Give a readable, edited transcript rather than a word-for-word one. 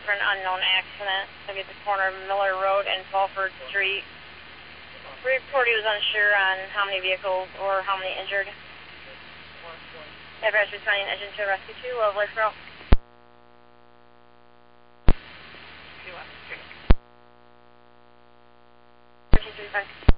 for an unknown accident. Maybe at the corner of Miller Road and Fulford Street. Report he was unsure on how many vehicles or how many injured. Advise responding engine to rescue 2, Lovely Road. 1335.